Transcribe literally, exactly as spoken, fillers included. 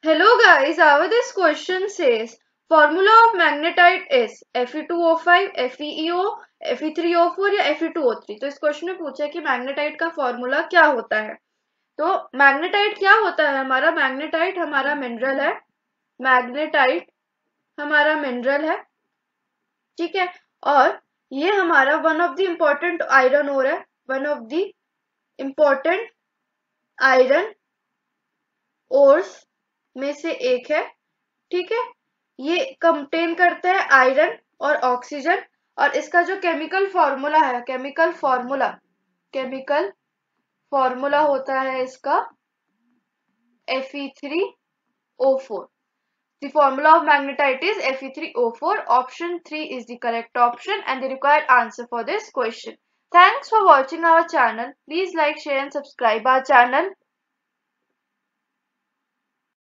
Hello guys, our this question says formula of magnetite is F e two O five, F e E O, F e three O four या F e two O three। तो इस question में पूछा है कि magnetite का formula क्या होता है। तो मैग्नेटाइट क्या होता है हमारा मैग्नेटाइट हमारा मिनरल है। मैग्नेटाइट हमारा मिनरल है, ठीक है। और ये हमारा one of the important iron ore है, one of the important iron ores में से एक है, ठीक है। ये कंटेन करता है आयरन और ऑक्सीजन। और इसका जो केमिकल फॉर्मूला है केमिकल फॉर्मूला केमिकल फॉर्मूला होता है इसका F e three O four। The formula of magnetite is F e three O four. Option three is the correct option and the required answer for this question. Thanks for watching our channel. Please like, share and subscribe our channel.